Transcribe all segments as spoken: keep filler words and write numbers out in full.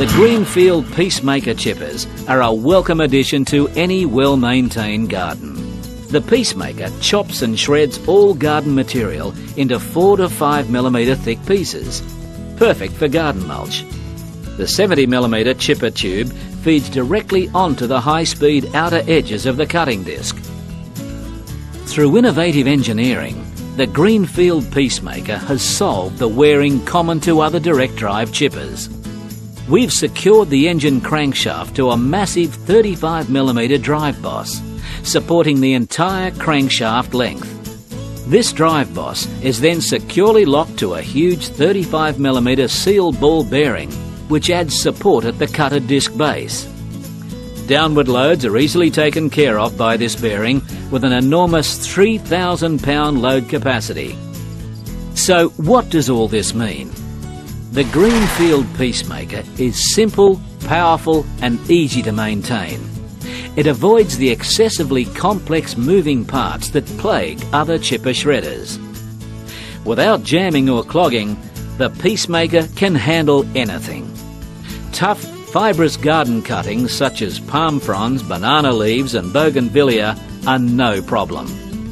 The Greenfield Peacemaker chippers are a welcome addition to any well-maintained garden. The Peacemaker chops and shreds all garden material into four to five millimetre thick pieces, perfect for garden mulch. The seventy millimetre chipper tube feeds directly onto the high-speed outer edges of the cutting disc. Through innovative engineering, the Greenfield Peacemaker has solved the wearing common to other direct drive chippers. We've secured the engine crankshaft to a massive thirty-five millimetre drive boss, supporting the entire crankshaft length. This drive boss is then securely locked to a huge thirty-five millimetre seal ball bearing, which adds support at the cutter disc base. Downward loads are easily taken care of by this bearing with an enormous three thousand pound load capacity. So what does all this mean? The Greenfield Peacemaker is simple, powerful and easy to maintain. It avoids the excessively complex moving parts that plague other chipper shredders. Without jamming or clogging, the Peacemaker can handle anything. Tough, fibrous garden cuttings such as palm fronds, banana leaves and bougainvillea are no problem.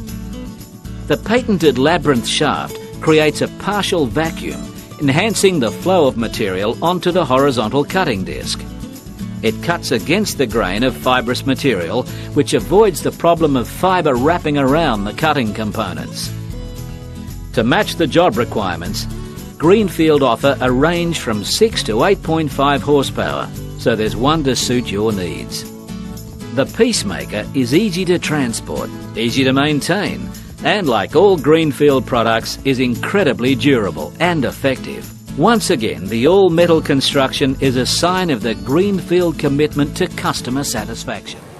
The patented Labyrinth shaft creates a partial vacuum, enhancing the flow of material onto the horizontal cutting disc. It cuts against the grain of fibrous material, which avoids the problem of fibre wrapping around the cutting components. To match the job requirements, Greenfield offer a range from six to eight point five horsepower, so there's one to suit your needs. The Peacemaker is easy to transport, easy to maintain, and like all Greenfield products is incredibly durable and effective. Once again, the all-metal construction is a sign of the Greenfield commitment to customer satisfaction.